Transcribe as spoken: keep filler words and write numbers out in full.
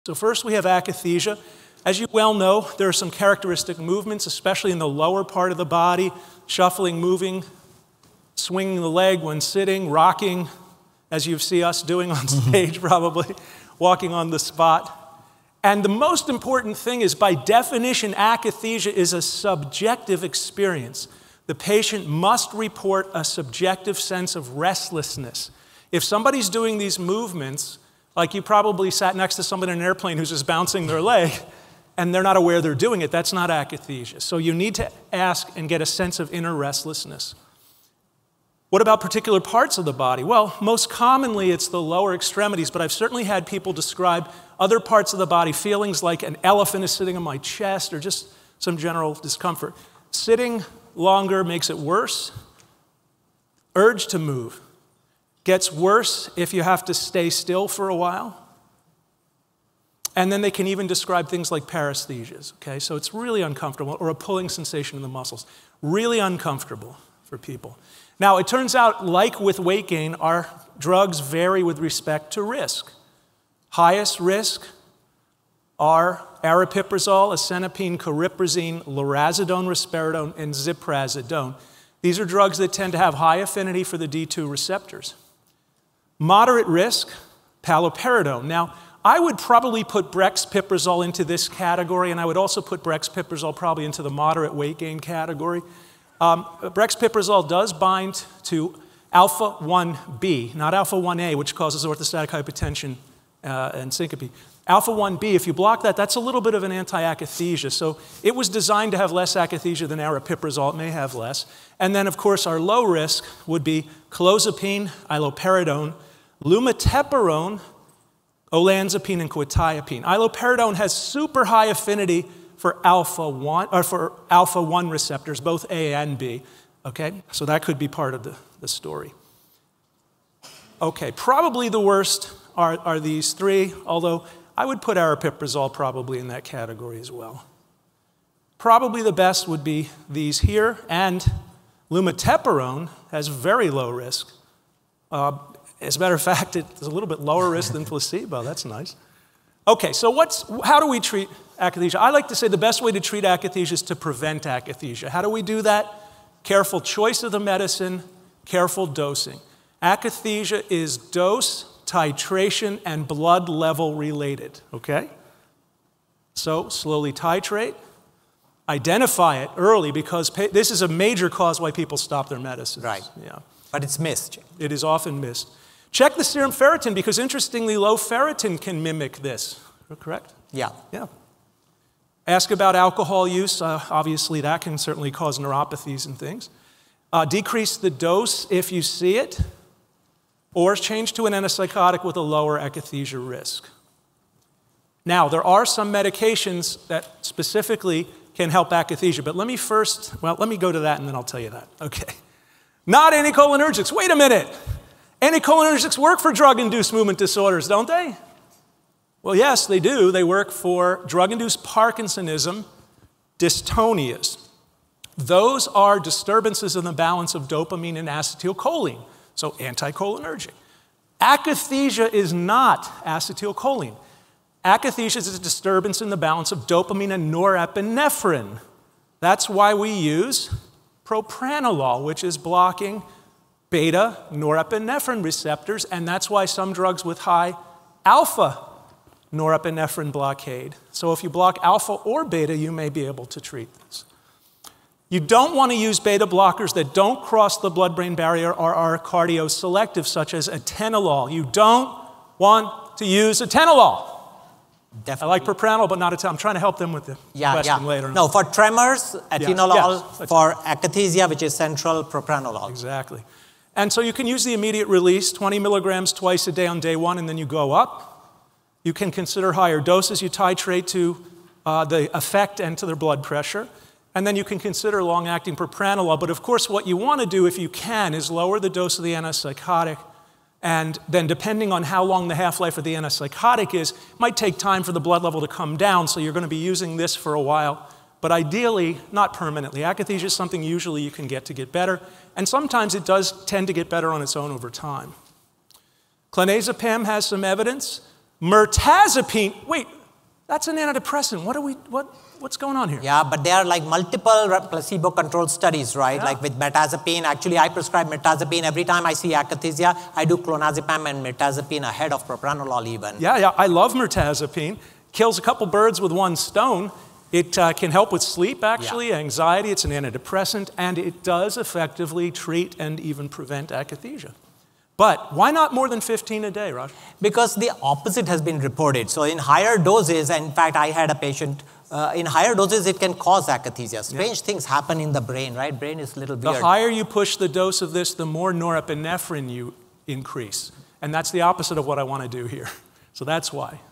So first we have akathisia. As you well know, there are some characteristic movements, especially in the lower part of the body, shuffling, moving, swinging the leg when sitting, rocking, as you see us doing on stage probably, walking on the spot. And the most important thing is, by definition, akathisia is a subjective experience. The patient must report a subjective sense of restlessness. If somebody's doing these movements, like you probably sat next to somebody in an airplane who's just bouncing their leg, and they're not aware they're doing it, that's not akathisia. So you need to ask and get a sense of inner restlessness. What about particular parts of the body? Well, most commonly it's the lower extremities, but I've certainly had people describe other parts of the body, feelings like an elephant is sitting on my chest or just some general discomfort. Sitting longer makes it worse. Urge to move gets worse if you have to stay still for a while. And then they can even describe things like paresthesias, okay? So it's really uncomfortable, or a pulling sensation in the muscles. Really uncomfortable for people. Now, it turns out, like with weight gain, our drugs vary with respect to risk. Highest risk are aripiprazole, acenapine, cariprazine, lorazepam, risperidone, and ziprasidone. These are drugs that tend to have high affinity for the D two receptors. Moderate risk, paliperidone. Now, I would probably put brexpiprazole into this category, and I would also put brexpiprazole probably into the moderate weight gain category. Um, brexpiprazole does bind to alpha one B, not alpha one A, which causes orthostatic hypotension uh, and syncope. Alpha one B, if you block that, that's a little bit of an anti-akathisia. So it was designed to have less akathisia than aripiprazole. It may have less. And then, of course, our low risk would be clozapine, iloperidone, lumateperone, olanzapine, and quetiapine. Iloperidone has super high affinity for alpha one, or for alpha one receptors, both A and B. Okay, so that could be part of the, the story. Okay, probably the worst are, are these three, although I would put aripiprazole probably in that category as well. Probably the best would be these here, and lumateperone has very low risk. Uh, as a matter of fact, it's a little bit lower risk than placebo. That's nice. Okay, so what's, how do we treat akathisia? I like to say the best way to treat akathisia is to prevent akathisia. How do we do that? Careful choice of the medicine, careful dosing. Akathisia is dose, titration, and blood level related, okay? So slowly titrate, identify it early, because this is a major cause why people stop their medicines. Right. Yeah. But it's missed. It is often missed. Check the serum ferritin, because interestingly, low ferritin can mimic this, correct? Yeah. Yeah. Ask about alcohol use. Uh, obviously, that can certainly cause neuropathies and things. Uh, decrease the dose if you see it, or change to an antipsychotic with a lower akathisia risk. Now, there are some medications that specifically can help akathisia, but let me first, well, let me go to that and then I'll tell you that. Okay. Not anticholinergics. Wait a minute. Anticholinergics work for drug-induced movement disorders, don't they? Well, yes, they do. They work for drug-induced Parkinsonism, dystonias. Those are disturbances in the balance of dopamine and acetylcholine, so anticholinergic. Akathisia is not acetylcholine. Akathisia is a disturbance in the balance of dopamine and norepinephrine. That's why we use propranolol, which is blocking beta norepinephrine receptors, and that's why some drugs with high alpha norepinephrine blockade. So if you block alpha or beta, you may be able to treat this. You don't want to use beta blockers that don't cross the blood-brain barrier or are cardioselective, such as atenolol. You don't want to use atenolol. Definitely. I like propranolol, but not atenolol. I'm trying to help them with the yeah, question yeah. later. No, for tremors, atenolol. Yes. For akathisia, which is central, propranolol. Exactly. And so you can use the immediate release, twenty milligrams twice a day on day one, and then you go up. You can consider higher doses. You titrate to uh, the effect and to their blood pressure. And then you can consider long-acting propranolol. But of course, what you want to do, if you can, is lower the dose of the antipsychotic. And then depending on how long the half-life of the antipsychotic is, it might take time for the blood level to come down, so you're going to be using this for a while. But ideally, not permanently. Akathisia is something usually you can get to get better. And sometimes it does tend to get better on its own over time. Clonazepam has some evidence. Mirtazapine, wait, that's an antidepressant. What are we, what, what's going on here? Yeah, but there are like multiple placebo-controlled studies, right? Yeah. Like with mirtazapine. Actually, I prescribe mirtazapine. Every time I see akathisia, I do clonazepam and mirtazapine ahead of propranolol even. Yeah, yeah, I love mirtazapine. Kills a couple birds with one stone. It uh, can help with sleep, actually, Yeah. anxiety. It's an antidepressant, and it does effectively treat and even prevent akathisia. But why not more than fifteen a day, Raj? Because the opposite has been reported. So in higher doses, and in fact, I had a patient, uh, in higher doses, it can cause akathisia. Strange yeah. things happen in the brain, right? Brain is a little weird. The higher you push the dose of this, the more norepinephrine you increase. And that's the opposite of what I want to do here. So that's why.